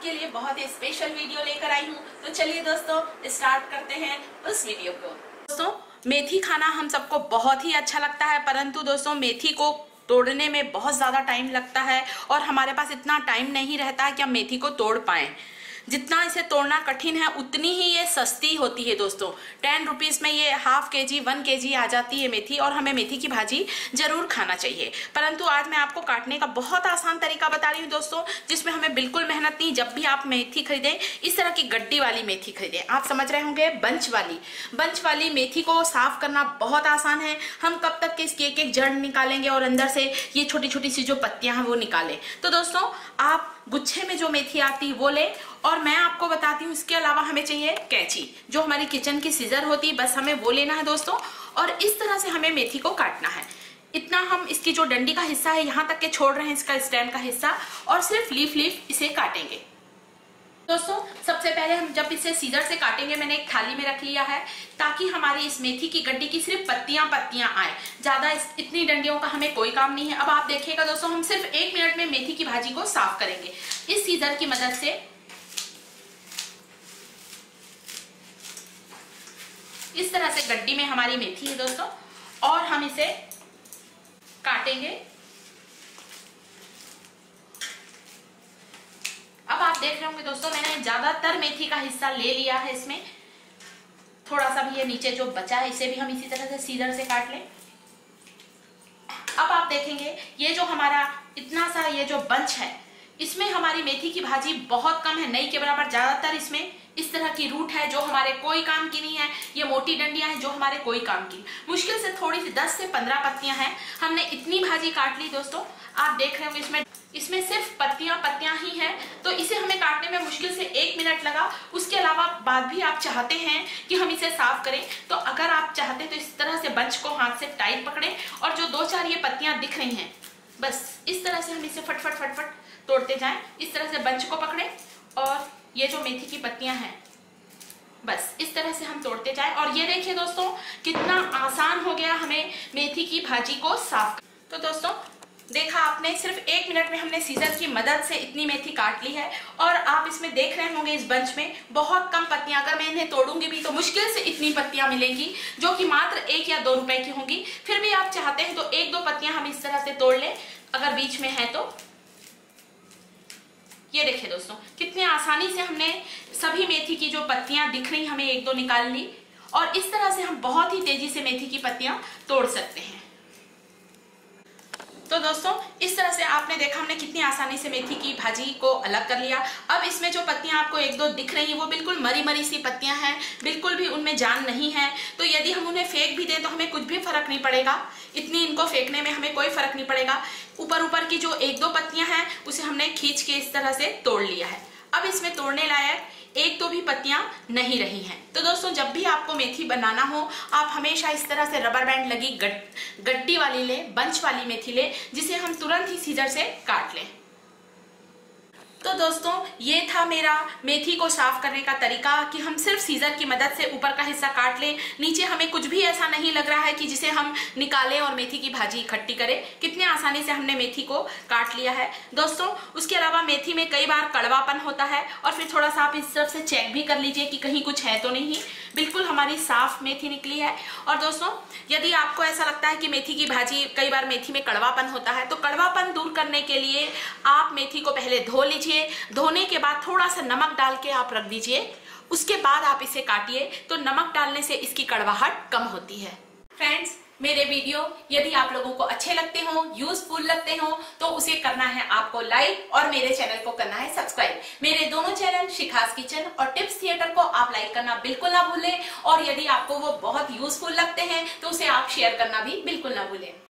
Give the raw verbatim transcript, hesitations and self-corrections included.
आपके लिए बहुत ही स्पेशल वीडियो लेकर आई हूँ। तो चलिए दोस्तों स्टार्ट करते हैं उस वीडियो को। दोस्तों मेथी खाना हम सबको बहुत ही अच्छा लगता है, परंतु दोस्तों मेथी को तोड़ने में बहुत ज़्यादा टाइम लगता है और हमारे पास इतना टाइम नहीं रहता है कि हम मेथी को तोड़ पाएँ। जितना इसे तोड़ना कठिन है उतनी ही ये सस्ती होती है दोस्तों। टेन रुपीज़ में ये हाफ के जी वन के जी आ जाती है मेथी, और हमें मेथी की भाजी जरूर खाना चाहिए। परंतु आज मैं आपको काटने का बहुत आसान तरीका बता रही हूँ दोस्तों, जिसमें हमें बिल्कुल मेहनत नहीं। जब भी आप मेथी खरीदें इस तरह की गड्डी वाली मेथी खरीदें। आप समझ रहे होंगे बंच वाली बंच वाली मेथी को साफ करना बहुत आसान है। हम कब तक के इसकी एक एक जड़ निकालेंगे और अंदर से ये छोटी छोटी सी जो पत्तियां हैं वो निकालें। तो दोस्तों आप गुच्छे में जो मेथी आती है वो ले, और मैं आपको बताती हूँ इसके अलावा हमें चाहिए कैंची, जो हमारी किचन की सीजर होती है, बस हमें वो लेना है दोस्तों। और इस तरह से हमें मेथी को काटना है। इतना हम इसकी जो डंडी का हिस्सा है यहाँ तक के छोड़ रहे हैं, इसका स्टेम का हिस्सा, और सिर्फ लीफ लीफ इसे काटेंगे। दोस्तों सबसे पहले हम जब इसे सीजर से काटेंगे, मैंने एक थाली में रख लिया है ताकि हमारी इस मेथी की गड्डी की सिर्फ पत्तियां पत्तियां आए, ज्यादा इस, इतनी डंडियों का हमें कोई काम नहीं है। अब आप देखिएगा दोस्तों, हम सिर्फ एक मिनट में मेथी की भाजी को साफ करेंगे इस सीजर की मदद से। इस तरह से गड्डी में हमारी मेथी है दोस्तों, और हम इसे काटेंगे। अब आप देख रहे होंगे दोस्तों, मैंने ज्यादातर मेथी का हिस्सा ले लिया है। इसमें थोड़ा सा भी ये नीचे जो बचा है इसे भी हम इसी तरह से सीजर से काट लें। अब आप देखेंगे ये जो हमारा इतना सा ये जो बंच है, इसमें हमारी मेथी की भाजी बहुत कम है, नहीं के बराबर। ज्यादातर इसमें इस तरह की रूट है जो हमारे कोई काम की नहीं है। ये मोटी डंडियां हैं जो हमारे कोई काम की, मुश्किल से थोड़ी सी दस से पंद्रह पत्तियां हैं। हमने इतनी भाजी काट ली दोस्तों। आप देख रहे होंगे इसमें इसमें सिर्फ पत्तियां पत्तियां ही हैं, तो इसे हमें काटने में मुश्किल से एक मिनट लगा। उसके अलावा बाद भी आप चाहते हैं कि हम इसे साफ करें, तो अगर आप चाहते हैं तो इस तरह से बंच को हाथ से टाइट पकड़ें, और जो दो चार ये पत्तियां दिख रही हैं बस इस तरह से हम इसे फटफट फटफट तोड़ते जाएं। इस तरह से बंच को पकड़ें और ये जो मेथी की पत्तियां हैं बस इस तरह से हम तोड़ते जाएं। और ये देखिए दोस्तों कितना आसान हो गया हमें मेथी की भाजी को साफ। तो दोस्तों देखा आपने, सिर्फ एक मिनट में हमने सीजर की मदद से इतनी मेथी काट ली है। और आप इसमें देख रहे होंगे इस बंच में बहुत कम पत्तियां, अगर मैं इन्हें तोड़ूंगी भी तो मुश्किल से इतनी पत्तियां मिलेंगी, जो कि मात्र एक या दो रुपए की होंगी। फिर भी आप चाहते हैं तो एक दो पत्तियां हम इस तरह से तोड़ लें अगर बीच में है तो। ये देखिए दोस्तों कितने आसानी से हमने सभी मेथी की जो पत्तियां दिख रही हमें एक दो निकाल ली, और इस तरह से हम बहुत ही तेजी से मेथी की पत्तियां तोड़ सकते हैं। तो दोस्तों इस तरह से आपने देखा हमने कितनी आसानी से मेथी की भाजी को अलग कर लिया। अब इसमें जो पत्तियां आपको एक दो दिख रही हैं वो बिल्कुल मरी मरी सी पत्तियां हैं, बिल्कुल भी उनमें जान नहीं है। तो यदि हम उन्हें फेंक भी दें तो हमें कुछ भी फर्क नहीं पड़ेगा, इतनी इनको फेंकने में हमें कोई फर्क नहीं पड़ेगा। ऊपर ऊपर की जो एक दो पत्तियां हैं उसे हमने खींच के इस तरह से तोड़ लिया है। अब इसमें तोड़ने लायक एक तो भी पत्तियां नहीं रही हैं। तो दोस्तों जब भी आपको मेथी बनाना हो, आप हमेशा इस तरह से रबर बैंड लगी गड गड्डी वाली ले, बंच वाली मेथी ले, जिसे हम तुरंत ही सीजर से काट लें। तो दोस्तों ये था मेरा मेथी को साफ करने का तरीका कि हम सिर्फ सीजर की मदद से ऊपर का हिस्सा काट लें। नीचे हमें कुछ भी ऐसा नहीं लग रहा है कि जिसे हम निकालें और मेथी की भाजी इकट्ठी करें। कितने आसानी से हमने मेथी को काट लिया है दोस्तों। उसके अलावा मेथी में कई बार कड़वापन होता है, और फिर थोड़ा सा आप इस तरफ से चेक भी कर लीजिए कि कहीं कुछ है तो नहीं। बिल्कुल हमारी साफ मेथी निकली है। और दोस्तों यदि आपको ऐसा लगता है कि मेथी की भाजी कई बार मेथी में कड़वापन होता है, तो कड़वापन दूर करने के लिए आप मेथी को पहले धो लीजिए। धोने के बाद थोड़ा सा नमक डाल के आप रख दीजिए, उसके बाद आप इसे काटिए, तो नमक डालने से इसकी कड़वाहट कम होती है। फ्रेंड्स मेरे वीडियो यदि आप लोगों को अच्छे लगते हो, यूजफुल लगते हो, तो उसे करना है आपको लाइक, और मेरे चैनल को करना है सब्सक्राइब। मेरे दोनों चैनल शिखास किचन और टिप्स थिएटर को आप लाइक करना बिल्कुल ना भूलें, और यदि आपको वो बहुत यूजफुल लगते हैं तो उसे आप शेयर करना भी बिल्कुल ना भूलें।